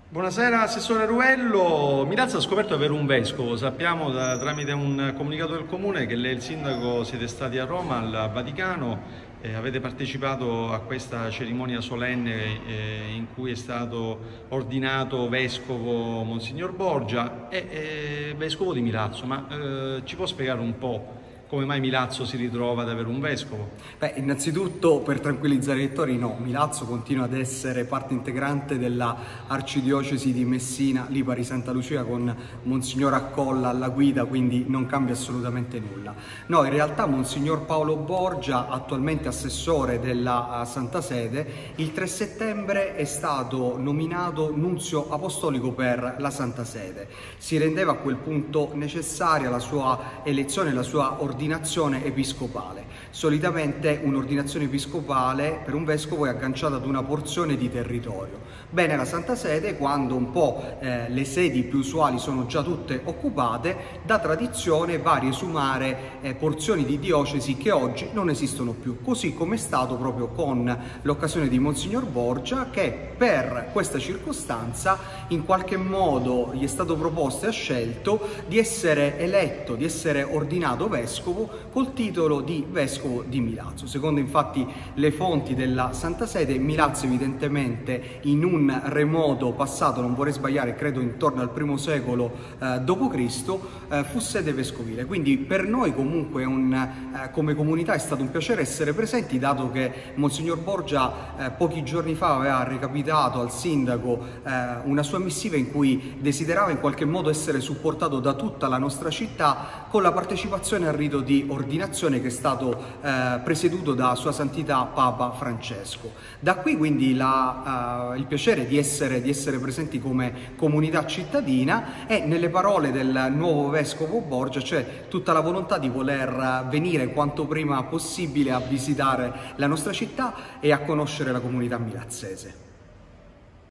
Buonasera Assessore Ruello. Milazzo ha scoperto di avere un vescovo. Sappiamo tramite un comunicato del Comune che lei e il Sindaco siete stati a Roma, al Vaticano, e avete partecipato a questa cerimonia solenne in cui è stato ordinato vescovo Monsignor Borgia e vescovo di Milazzo. Ma ci può spiegare un po' come mai Milazzo si ritrova ad avere un vescovo? Beh, innanzitutto per tranquillizzare i lettori, no, Milazzo continua ad essere parte integrante della Arcidiocesi di Messina, Lipari Santa Lucia, con Monsignor Accolla alla guida, quindi non cambia assolutamente nulla. No, in realtà Monsignor Paolo Borgia, attualmente assessore della Santa Sede, il 3 settembre è stato nominato nunzio apostolico per la Santa Sede. Si rendeva a quel punto necessaria la sua elezione, la sua ordinazione episcopale. Solitamente un'ordinazione episcopale per un vescovo è agganciata ad una porzione di territorio. Bene, la Santa Sede, quando un po' le sedi più usuali sono già tutte occupate, da tradizione va a riesumare porzioni di diocesi che oggi non esistono più, così come è stato proprio con l'occasione di Monsignor Borgia, che per questa circostanza in qualche modo gli è stato proposto e ha scelto di essere eletto, di essere ordinato vescovo col titolo di vescovo di Milazzo. Secondo infatti le fonti della Santa Sede, Milazzo evidentemente in un remoto passato, non vorrei sbagliare, credo intorno al I secolo d.C., fu sede vescovile. Quindi per noi comunque come comunità è stato un piacere essere presenti, dato che Monsignor Borgia pochi giorni fa aveva recapitato al sindaco una sua missiva in cui desiderava in qualche modo essere supportato da tutta la nostra città con la partecipazione al rito di ordinazione che è stato presieduto da Sua Santità Papa Francesco. Da qui quindi il piacere di essere presenti come comunità cittadina, e nelle parole del nuovo vescovo Borgia c'è tutta la volontà di voler venire quanto prima possibile a visitare la nostra città e a conoscere la comunità milazzese.